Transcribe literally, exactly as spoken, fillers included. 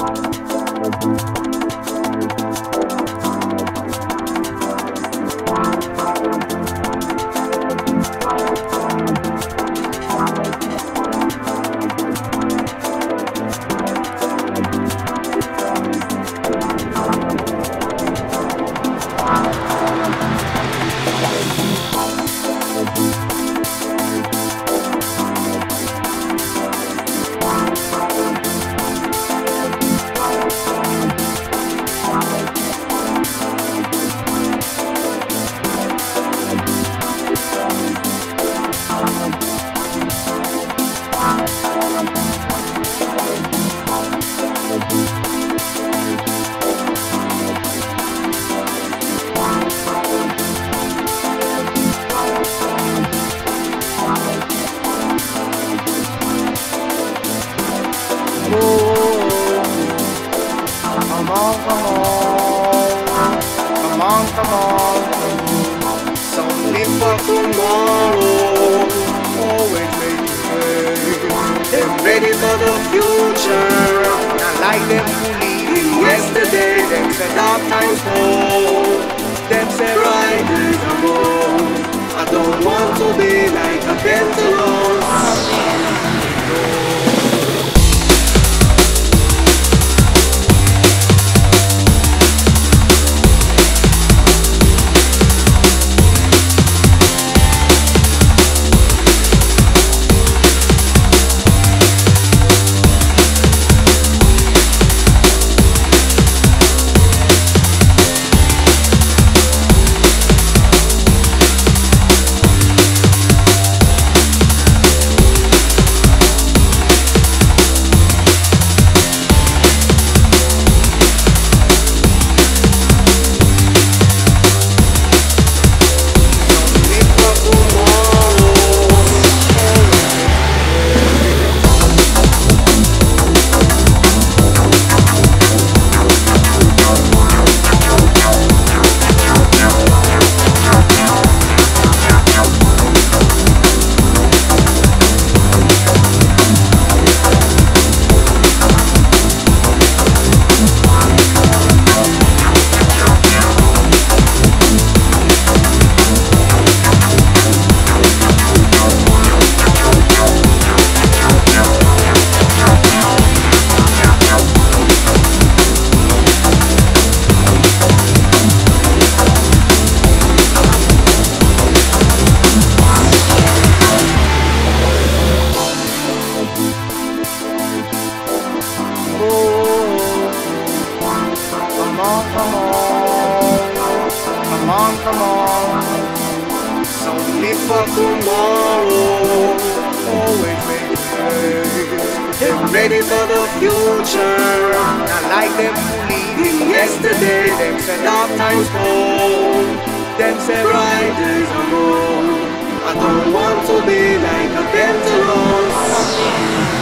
Come on, come on, come on, come on. Something for tomorrow, always make way. Them ready for the future, not like them who leave yesterday. Them say dark times hold, them say right days are more. I don't want to be like a pendulum. Come on, come on, something for tomorrow, always make way. Them ready for the future, not like them who leave yesterday. Them say dark times hold, them say right days are more. I don't want to be like a pendulum.